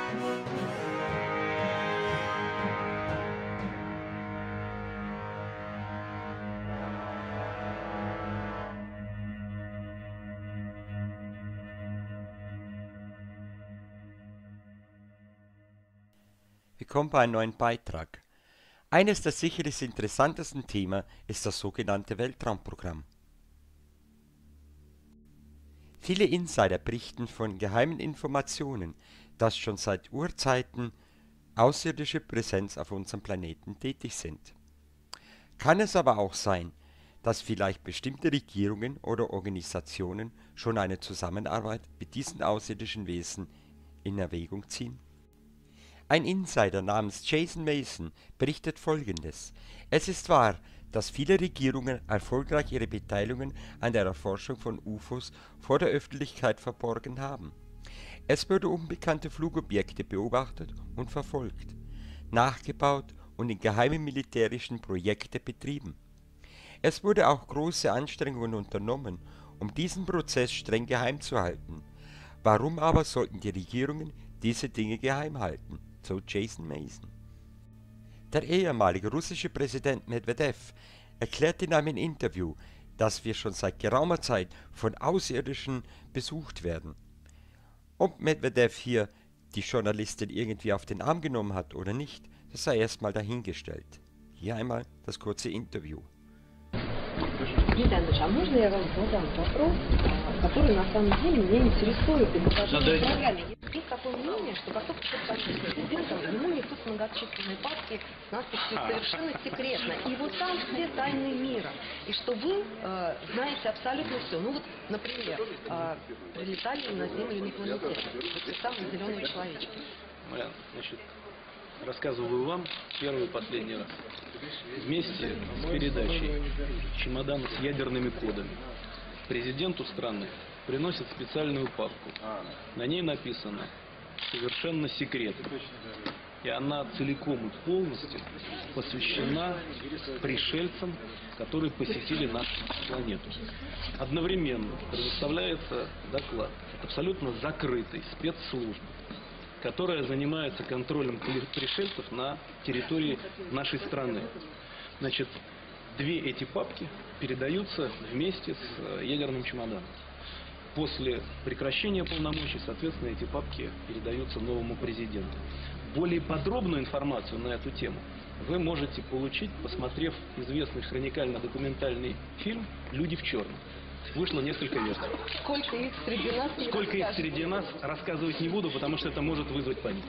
Willkommen bei einem neuen Beitrag. Eines der sicherlich interessantesten Themen ist das sogenannte Weltraumprogramm. Viele Insider berichten von geheimen Informationen, dass schon seit Urzeiten außerirdische Präsenz auf unserem Planeten tätig sind. Kann es aber auch sein, dass vielleicht bestimmte Regierungen oder Organisationen schon eine Zusammenarbeit mit diesen außerirdischen Wesen in Erwägung ziehen? Ein Insider namens Jason Mason berichtet Folgendes: Es ist wahr, dass viele Regierungen erfolgreich ihre Beteiligungen an der Erforschung von UFOs vor der Öffentlichkeit verborgen haben. Es wurden unbekannte Flugobjekte beobachtet und verfolgt, nachgebaut und in geheimen militärischen Projekte betrieben. Es wurde auch große Anstrengungen unternommen, um diesen Prozess streng geheim zu halten. Warum aber sollten die Regierungen diese Dinge geheim halten? So Jason Mason. Der ehemalige russische Präsident Medvedev erklärte in einem Interview, dass wir schon seit geraumer Zeit von Außerirdischen besucht werden. Ob Medvedev hier die Journalistin irgendwie auf den Arm genommen hat oder nicht, das sei erstmal dahingestellt. Hier einmal das kurze Interview. Виталий Ильич, а можно я вам задам вопрос, который на самом деле меня интересует и покажу в программе. Есть такое мнение, что как только кто-то становится президентом, ему несут многочисленные папки с надписью «Совершенно секретно». И вот там все тайны мира. И что вы знаете абсолютно все. Ну вот, например, прилетали на Землю инопланетяне. Вот те самые зеленые человечки. Марьяна, значит, рассказываю вам первый и последний раз. Вместе с передачей чемодана с ядерными кодами президенту страны приносят специальную папку. На ней написано «Совершенно секретно». И она целиком и полностью посвящена пришельцам, которые посетили нашу планету. Одновременно предоставляется доклад от абсолютно закрытой спецслужбы, которая занимается контролем пришельцев на территории нашей страны. Значит, две эти папки передаются вместе с ядерным чемоданом. После прекращения полномочий, соответственно, эти папки передаются новому президенту. Более подробную информацию на эту тему вы можете получить, посмотрев известный хроникально-документальный фильм «Люди в черном». Вышло несколько версий. Сколько их среди нас? Сколько их среди нас, рассказывать не буду, потому что это может вызвать панику.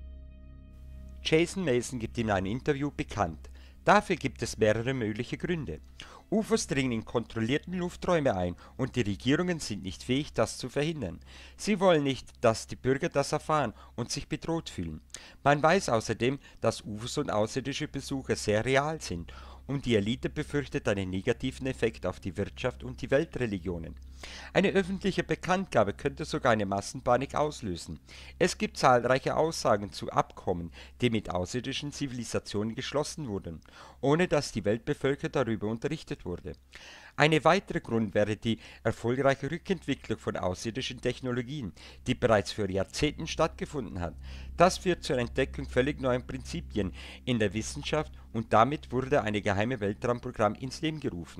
Jason Mason gibt in einem Interview bekannt. Dafür gibt es mehrere mögliche Gründe. UFOs dringen in kontrollierten Lufträume ein und die Regierungen sind nicht fähig, das zu verhindern. Sie wollen nicht, dass die Bürger das erfahren und sich bedroht fühlen. Man weiß außerdem, dass UFOs und außerirdische Besucher sehr real sind und die Elite befürchtet einen negativen Effekt auf die Wirtschaft und die Weltreligionen. Eine öffentliche Bekanntgabe könnte sogar eine Massenpanik auslösen. Es gibt zahlreiche Aussagen zu Abkommen, die mit außerirdischen Zivilisationen geschlossen wurden, ohne dass die Weltbevölkerung darüber unterrichtet wurde. Ein weiterer Grund wäre die erfolgreiche Rückentwicklung von außerirdischen Technologien, die bereits vor Jahrzehnten stattgefunden hat. Das führt zur Entdeckung völlig neuer Prinzipien in der Wissenschaft und damit wurde ein geheimes Weltraumprogramm ins Leben gerufen.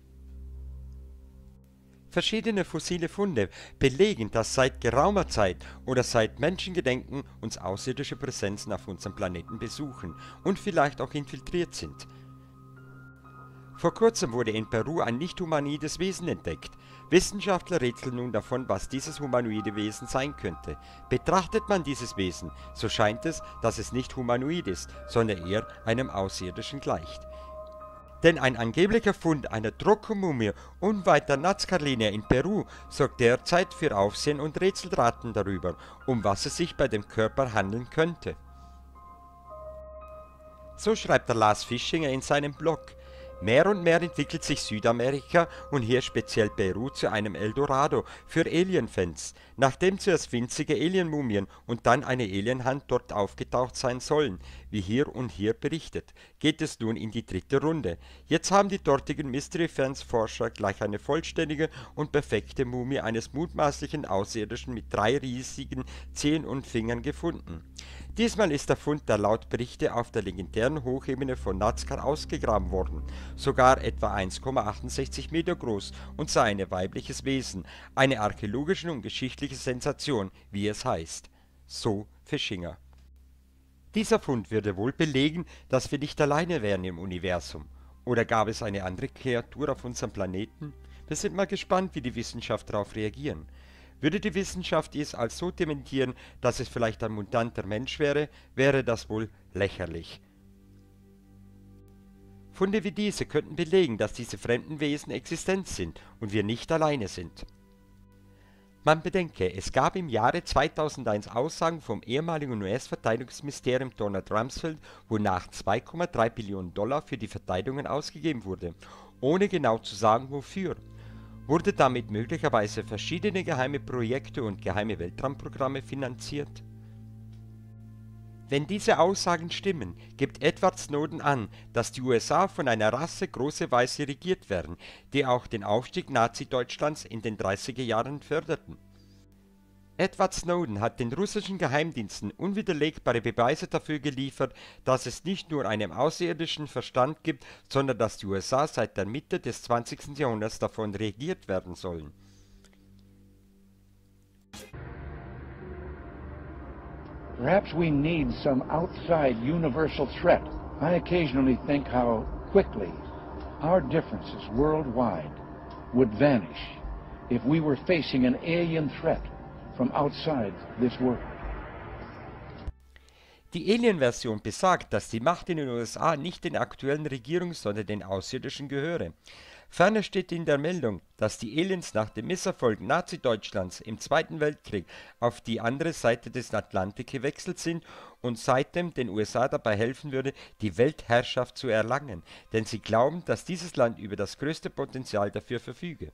Verschiedene fossile Funde belegen, dass seit geraumer Zeit oder seit Menschengedenken uns außerirdische Präsenzen auf unserem Planeten besuchen und vielleicht auch infiltriert sind. Vor kurzem wurde in Peru ein nicht-humanoides Wesen entdeckt. Wissenschaftler rätseln nun davon, was dieses humanoide Wesen sein könnte. Betrachtet man dieses Wesen, so scheint es, dass es nicht humanoid ist, sondern eher einem Außerirdischen gleicht. Denn ein angeblicher Fund einer Troco-Mumie unweit der Nazca-Linie in Peru sorgt derzeit für Aufsehen und Rätselraten darüber, um was es sich bei dem Körper handeln könnte. So schreibt der Lars Fischinger in seinem Blog: Mehr und mehr entwickelt sich Südamerika und hier speziell Peru zu einem Eldorado für Alien-Fans, nachdem zuerst winzige Alien-Mumien und dann eine Alienhand dort aufgetaucht sein sollen, wie hier und hier berichtet, geht es nun in die dritte Runde. Jetzt haben die dortigen Mystery-Fans-Forscher gleich eine vollständige und perfekte Mumie eines mutmaßlichen Außerirdischen mit 3 riesigen Zehen und Fingern gefunden. Diesmal ist der Fund der laut Berichte auf der legendären Hochebene von Nazca ausgegraben worden, sogar etwa 1,68 Meter groß und sei ein weibliches Wesen, eine archäologische und geschichtliche Sensation, wie es heißt. So Fischinger. Dieser Fund würde wohl belegen, dass wir nicht alleine wären im Universum. Oder gab es eine andere Kreatur auf unserem Planeten? Wir sind mal gespannt, wie die Wissenschaft darauf reagieren. Würde die Wissenschaft es als so dementieren, dass es vielleicht ein mutanter Mensch wäre, wäre das wohl lächerlich. Funde wie diese könnten belegen, dass diese fremden Wesen existent sind und wir nicht alleine sind. Man bedenke, es gab im Jahre 2001 Aussagen vom ehemaligen US-Verteidigungsministerium Donald Rumsfeld, wonach 2,3 Billionen Dollar für die Verteidigungen ausgegeben wurde, ohne genau zu sagen wofür. Wurde damit möglicherweise verschiedene geheime Projekte und geheime Weltraumprogramme finanziert? Wenn diese Aussagen stimmen, gibt Edward Snowden an, dass die USA von einer Rasse große Weiße regiert werden, die auch den Aufstieg Nazi-Deutschlands in den 30er Jahren förderten. Edward Snowden hat den russischen Geheimdiensten unwiderlegbare Beweise dafür geliefert, dass es nicht nur einen außerirdischen Verstand gibt, sondern dass die USA seit der Mitte des 20. Jahrhunderts davon regiert werden sollen. Perhaps we need some outside universal threat. I occasionally think how quickly our differences worldwide would vanish if we were facing an alien threat from outside this world. Die Alien-Version besagt, dass die Macht in den USA nicht den aktuellen Regierungen, sondern den Außerirdischen gehöre. Ferner steht in der Meldung, dass die Aliens nach dem Misserfolg Nazi-Deutschlands im Zweiten Weltkrieg auf die andere Seite des Atlantik gewechselt sind und seitdem den USA dabei helfen würde, die Weltherrschaft zu erlangen, denn sie glauben, dass dieses Land über das größte Potenzial dafür verfüge.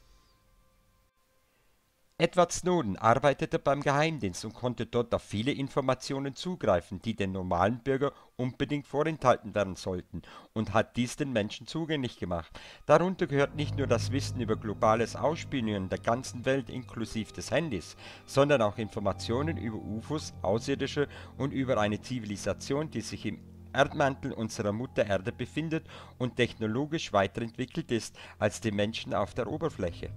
Edward Snowden arbeitete beim Geheimdienst und konnte dort auf viele Informationen zugreifen, die den normalen Bürger unbedingt vorenthalten werden sollten, und hat dies den Menschen zugänglich gemacht. Darunter gehört nicht nur das Wissen über globales Ausspionieren der ganzen Welt inklusive des Handys, sondern auch Informationen über UFOs, Außerirdische und über eine Zivilisation, die sich im Erdmantel unserer Mutter Erde befindet und technologisch weiterentwickelt ist als die Menschen auf der Oberfläche.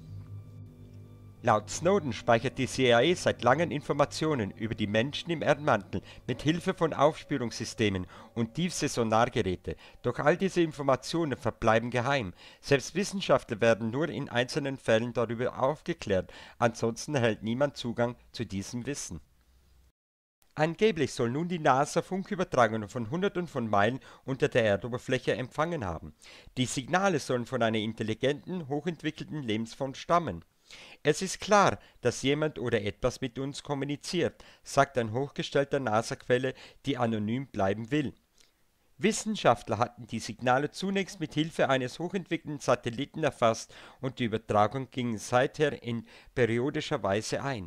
Laut Snowden speichert die CIA seit langem Informationen über die Menschen im Erdmantel mit Hilfe von Aufspürungssystemen und Tiefsee-Sonargeräte. Doch all diese Informationen verbleiben geheim. Selbst Wissenschaftler werden nur in einzelnen Fällen darüber aufgeklärt, ansonsten erhält niemand Zugang zu diesem Wissen. Angeblich soll nun die NASA Funkübertragungen von Hunderten von Meilen unter der Erdoberfläche empfangen haben. Die Signale sollen von einer intelligenten, hochentwickelten Lebensform stammen. Es ist klar, dass jemand oder etwas mit uns kommuniziert, sagt ein hochgestellter NASA-Quelle, die anonym bleiben will. Wissenschaftler hatten die Signale zunächst mit Hilfe eines hochentwickelten Satelliten erfasst und die Übertragung ging seither in periodischer Weise ein.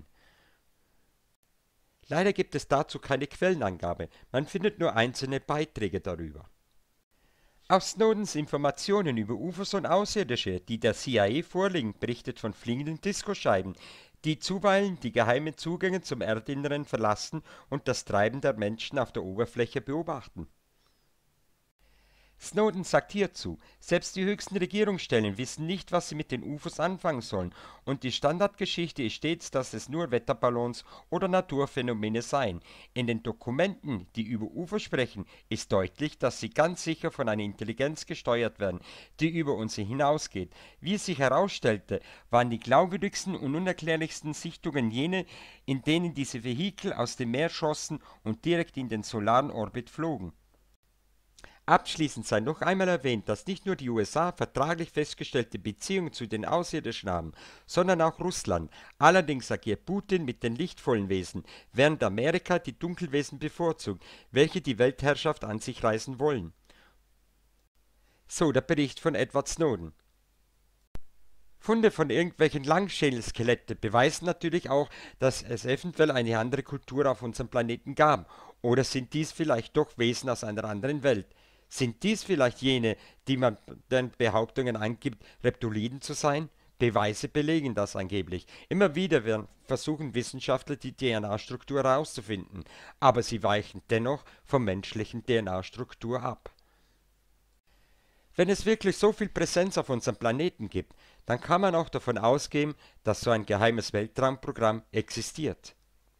Leider gibt es dazu keine Quellenangabe, man findet nur einzelne Beiträge darüber. Auch Snowdens Informationen über UFOs und Außerirdische, die der CIA vorliegen, berichtet von fliegenden Diskoscheiben, die zuweilen die geheimen Zugänge zum Erdinneren verlassen und das Treiben der Menschen auf der Oberfläche beobachten. Snowden sagt hierzu, selbst die höchsten Regierungsstellen wissen nicht, was sie mit den UFOs anfangen sollen, und die Standardgeschichte ist stets, dass es nur Wetterballons oder Naturphänomene seien. In den Dokumenten, die über UFO sprechen, ist deutlich, dass sie ganz sicher von einer Intelligenz gesteuert werden, die über uns hinausgeht. Wie es sich herausstellte, waren die glaubwürdigsten und unerklärlichsten Sichtungen jene, in denen diese Vehikel aus dem Meer schossen und direkt in den solaren Orbit flogen. Abschließend sei noch einmal erwähnt, dass nicht nur die USA vertraglich festgestellte Beziehungen zu den Außerirdischen haben, sondern auch Russland. Allerdings agiert Putin mit den lichtvollen Wesen, während Amerika die Dunkelwesen bevorzugt, welche die Weltherrschaft an sich reißen wollen. So, der Bericht von Edward Snowden. Funde von irgendwelchen Langschädelskeletten beweisen natürlich auch, dass es eventuell eine andere Kultur auf unserem Planeten gab. Oder sind dies vielleicht doch Wesen aus einer anderen Welt? Sind dies vielleicht jene, die man den Behauptungen angibt, Reptiliden zu sein? Beweise belegen das angeblich. Immer wieder versuchen Wissenschaftler die DNA-Struktur herauszufinden, aber sie weichen dennoch vom menschlichen DNA-Struktur ab. Wenn es wirklich so viel Präsenz auf unserem Planeten gibt, dann kann man auch davon ausgehen, dass so ein geheimes Weltraumprogramm existiert.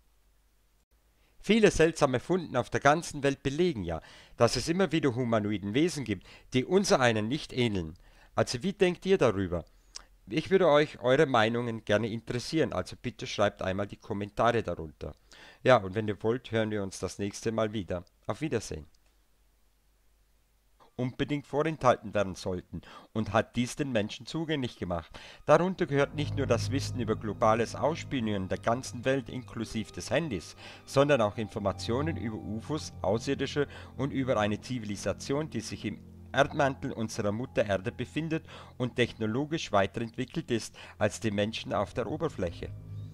Viele seltsame Funde auf der ganzen Welt belegen ja, dass es immer wieder humanoiden Wesen gibt, die unsereinen nicht ähneln. Also wie denkt ihr darüber? Ich würde euch eure Meinungen gerne interessieren, also bitte schreibt einmal die Kommentare darunter. Ja, und wenn ihr wollt, hören wir uns das nächste Mal wieder. Auf Wiedersehen. Unbedingt vorenthalten werden sollten und hat dies den Menschen zugänglich gemacht. Darunter gehört nicht nur das Wissen über globales Ausspionieren der ganzen Welt inklusive des Handys, sondern auch Informationen über UFOs, Außerirdische und über eine Zivilisation, die sich im Erdmantel unserer Mutter Erde befindet und technologisch weiterentwickelt ist als die Menschen auf der Oberfläche.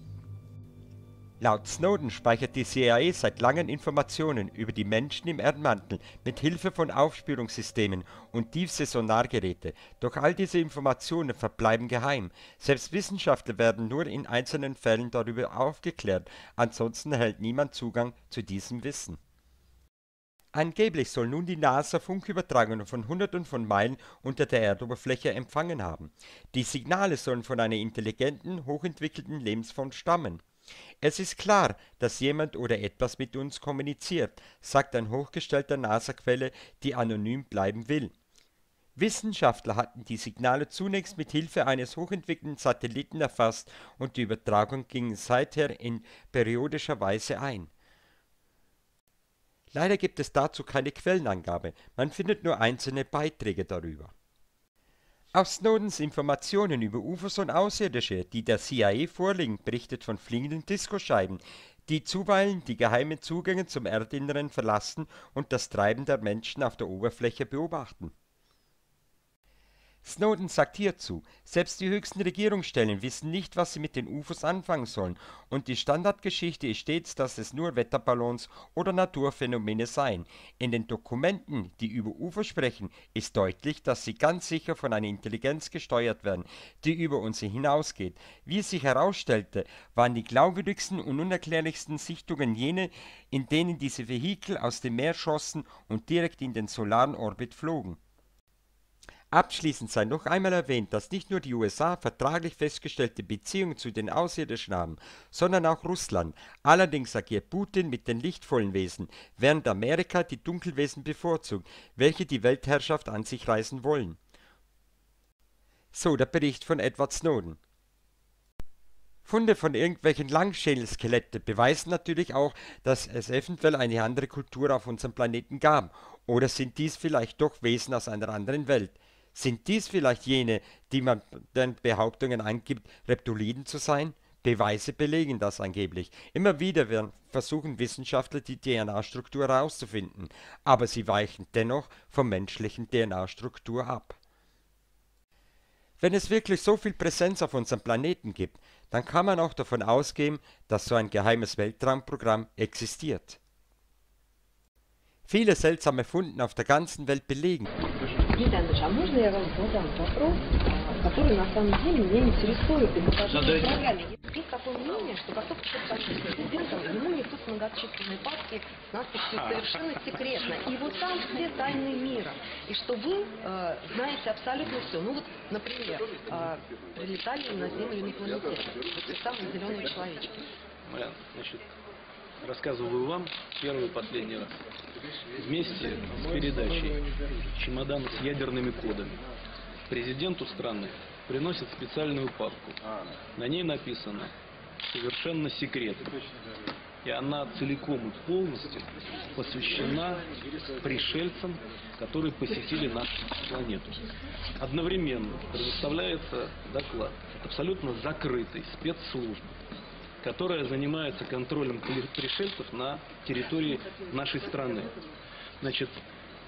Laut Snowden speichert die CIA seit langem Informationen über die Menschen im Erdmantel mit Hilfe von Aufspürungssystemen und Tiefsee-Sonargeräte. Doch all diese Informationen verbleiben geheim. Selbst Wissenschaftler werden nur in einzelnen Fällen darüber aufgeklärt, ansonsten erhält niemand Zugang zu diesem Wissen. Angeblich soll nun die NASA Funkübertragungen von Hunderten von Meilen unter der Erdoberfläche empfangen haben. Die Signale sollen von einer intelligenten, hochentwickelten Lebensform stammen. Es ist klar, dass jemand oder etwas mit uns kommuniziert, sagt ein hochgestellter NASA-Quelle, die anonym bleiben will. Wissenschaftler hatten die Signale zunächst mit Hilfe eines hochentwickelten Satelliten erfasst und die Übertragung ging seither in periodischer Weise ein. Leider gibt es dazu keine Quellenangabe, man findet nur einzelne Beiträge darüber. Aus Snowdens Informationen über UFOs und Außerirdische, die der CIA vorliegen, berichtet von fliegenden Diskoscheiben, die zuweilen die geheimen Zugänge zum Erdinneren verlassen und das Treiben der Menschen auf der Oberfläche beobachten. Snowden sagt hierzu, selbst die höchsten Regierungsstellen wissen nicht, was sie mit den UFOs anfangen sollen, und die Standardgeschichte ist stets, dass es nur Wetterballons oder Naturphänomene seien. In den Dokumenten, die über UFO sprechen, ist deutlich, dass sie ganz sicher von einer Intelligenz gesteuert werden, die über uns hinausgeht. Wie es sich herausstellte, waren die glaubwürdigsten und unerklärlichsten Sichtungen jene, in denen diese Vehikel aus dem Meer schossen und direkt in den solaren Orbit flogen. Abschließend sei noch einmal erwähnt, dass nicht nur die USA vertraglich festgestellte Beziehungen zu den Außerirdischen haben, sondern auch Russland. Allerdings agiert Putin mit den lichtvollen Wesen, während Amerika die Dunkelwesen bevorzugt, welche die Weltherrschaft an sich reißen wollen. So, der Bericht von Edward Snowden. Funde von irgendwelchen Langschädelskeletten beweisen natürlich auch, dass es eventuell eine andere Kultur auf unserem Planeten gab. Oder sind dies vielleicht doch Wesen aus einer anderen Welt? Sind dies vielleicht jene, die man den Behauptungen angibt, Reptiliden zu sein? Beweise belegen das angeblich. Immer wieder versuchen Wissenschaftler die DNA-Struktur herauszufinden, aber sie weichen dennoch vom menschlichen DNA-Struktur ab. Wenn es wirklich so viel Präsenz auf unserem Planeten gibt, dann kann man auch davon ausgehen, dass so ein geheimes Weltraumprogramm existiert. Viele seltsame Funde auf der ganzen Welt belegen. Гита Андреевич, а можно я вам задам вопрос, который на самом деле меня интересует и покажу в программе? Есть такое мнение, что как только кто-то становится президентом, ему несут многочисленные папки с надписью «Совершенно секретно». И вот там все тайны мира. И что вы знаете абсолютно все. Ну вот, например, прилетали на Землю инопланетяне, вот те самые зеленые человечки. Значит, рассказываю вам первый и последний раз. Вместе с передачей «Чемодан с ядерными кодами» президенту страны приносят специальную папку. На ней написано «Совершенно секретно». И она целиком и полностью посвящена пришельцам, которые посетили нашу планету. Одновременно предоставляется доклад от абсолютно закрытой спецслужбы, которая занимается контролем пришельцев на территории нашей страны. Значит,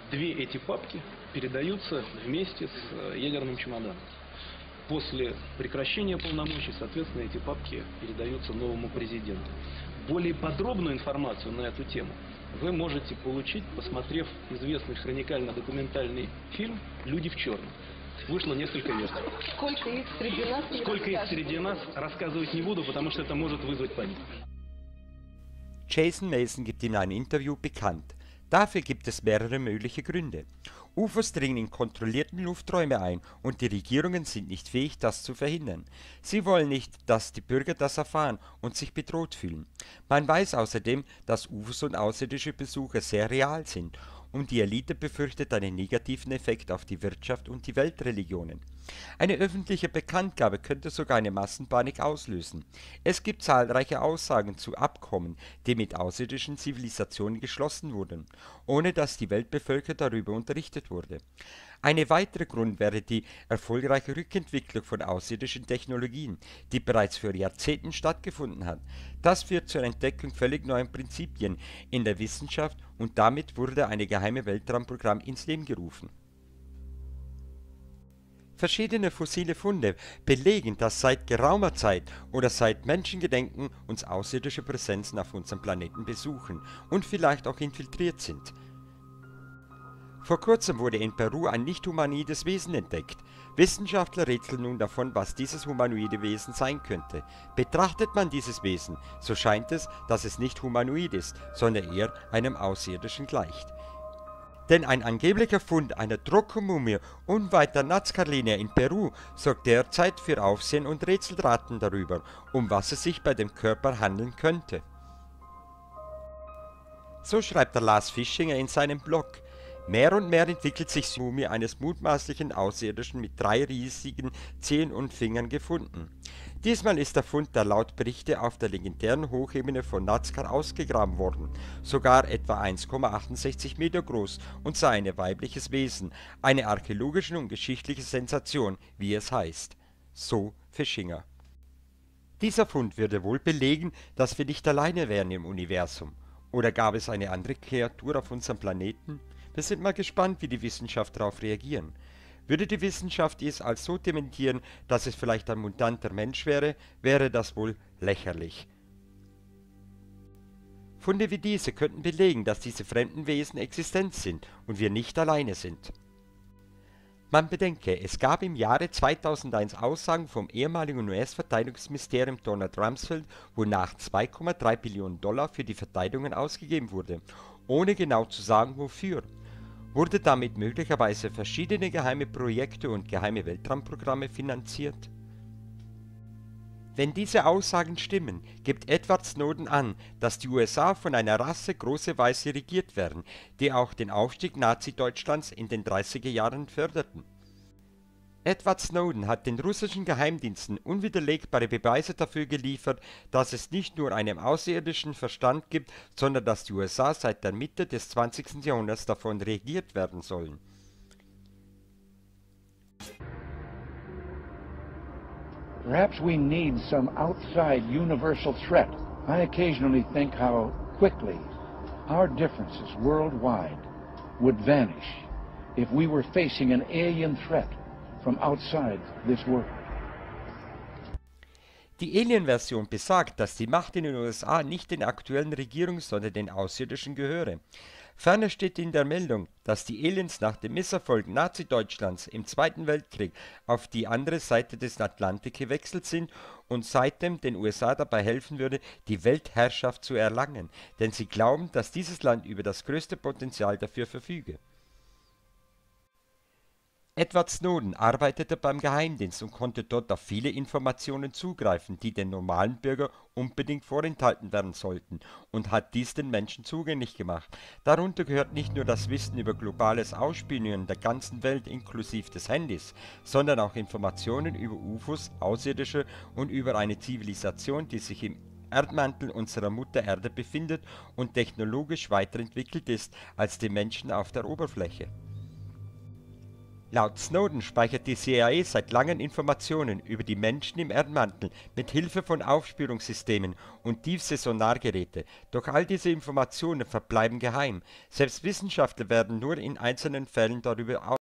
две эти папки передаются вместе с ядерным чемоданом. После прекращения полномочий, соответственно, эти папки передаются новому президенту. Более подробную информацию на эту тему вы можете получить, посмотрев известный хроникально-документальный фильм «Люди в черном». Вышло несколько версий. Сколько их среди нас? Сколько их среди нас, рассказывать не буду, потому что это может вызвать панику. Jason Mason gibt in einem Interview bekannt. Dafür gibt es mehrere mögliche Gründe. UFOs dringen in kontrollierten Lufträume ein und die Regierungen sind nicht fähig, das zu verhindern. Sie wollen nicht, dass die Bürger das erfahren und sich bedroht fühlen. Man weiß außerdem, dass UFOs und außerirdische Besucher sehr real sind und die Elite befürchtet einen negativen Effekt auf die Wirtschaft und die Weltreligionen. Eine öffentliche Bekanntgabe könnte sogar eine Massenpanik auslösen. Es gibt zahlreiche Aussagen zu Abkommen, die mit außerirdischen Zivilisationen geschlossen wurden, ohne dass die Weltbevölkerung darüber unterrichtet wurde. Ein weiterer Grund wäre die erfolgreiche Rückentwicklung von außerirdischen Technologien, die bereits vor Jahrzehnten stattgefunden hat. Das führt zur Entdeckung völlig neuen Prinzipien in der Wissenschaft und damit wurde ein geheimes Weltraumprogramm ins Leben gerufen. Verschiedene fossile Funde belegen, dass seit geraumer Zeit oder seit Menschengedenken uns außerirdische Präsenzen auf unserem Planeten besuchen und vielleicht auch infiltriert sind. Vor kurzem wurde in Peru ein nicht-humanoides Wesen entdeckt. Wissenschaftler rätseln nun davon, was dieses humanoide Wesen sein könnte. Betrachtet man dieses Wesen, so scheint es, dass es nicht humanoid ist, sondern eher einem Außerirdischen gleicht. Denn ein angeblicher Fund einer Troco-Mumie unweit der Nazca-Linie in Peru sorgt derzeit für Aufsehen und Rätselraten darüber, um was es sich bei dem Körper handeln könnte. So schreibt der Lars Fischinger in seinem Blog. Mehr und mehr entwickelt sich die Mumie eines mutmaßlichen Außerirdischen mit 3 riesigen Zehen und Fingern gefunden. Diesmal ist der Fund der laut Berichte auf der legendären Hochebene von Nazca ausgegraben worden, sogar etwa 1,68 Meter groß und sei ein weibliches Wesen, eine archäologische und geschichtliche Sensation, wie es heißt. So Fischinger. Dieser Fund würde wohl belegen, dass wir nicht alleine wären im Universum. Oder gab es eine andere Kreatur auf unserem Planeten? Wir sind mal gespannt, wie die Wissenschaft darauf reagieren. Würde die Wissenschaft es als so dementieren, dass es vielleicht ein mutanter Mensch wäre, wäre das wohl lächerlich. Funde wie diese könnten belegen, dass diese fremden Wesen existent sind und wir nicht alleine sind. Man bedenke, es gab im Jahre 2001 Aussagen vom ehemaligen US-Verteidigungsministerium Donald Rumsfeld, wonach 2,3 Billionen Dollar für die Verteidigung ausgegeben wurde, ohne genau zu sagen wofür. Wurde damit möglicherweise verschiedene geheime Projekte und geheime Weltraumprogramme finanziert? Wenn diese Aussagen stimmen, gibt Edward Snowden an, dass die USA von einer Rasse große Weiße regiert werden, die auch den Aufstieg Nazi-Deutschlands in den 30er Jahren förderten. Edward Snowden hat den russischen Geheimdiensten unwiderlegbare Beweise dafür geliefert, dass es nicht nur einen außerirdischen Verstand gibt, sondern dass die USA seit der Mitte des 20. Jahrhunderts davon regiert werden sollen. Perhaps we need some outside universal threat. I occasionally think how quickly our differences worldwide would vanish if we were facing an alien threat from outside this world. Die Alien-Version besagt, dass die Macht in den USA nicht den aktuellen Regierungen, sondern den Außerirdischen gehöre. Ferner steht in der Meldung, dass die Aliens nach dem Misserfolg Nazi-Deutschlands im Zweiten Weltkrieg auf die andere Seite des Atlantik gewechselt sind und seitdem den USA dabei helfen würde, die Weltherrschaft zu erlangen, denn sie glauben, dass dieses Land über das größte Potenzial dafür verfüge. Edward Snowden arbeitete beim Geheimdienst und konnte dort auf viele Informationen zugreifen, die den normalen Bürger unbedingt vorenthalten werden sollten, und hat dies den Menschen zugänglich gemacht. Darunter gehört nicht nur das Wissen über globales Ausspionieren der ganzen Welt inklusive des Handys, sondern auch Informationen über UFOs, Außerirdische und über eine Zivilisation, die sich im Erdmantel unserer Mutter Erde befindet und technologisch weiterentwickelt ist als die Menschen auf der Oberfläche. Laut Snowden speichert die CIA seit langem Informationen über die Menschen im Erdmantel mit Hilfe von Aufspürungssystemen und tiefste Sonargeräte. Doch all diese Informationen verbleiben geheim. Selbst Wissenschaftler werden nur in einzelnen Fällen darüber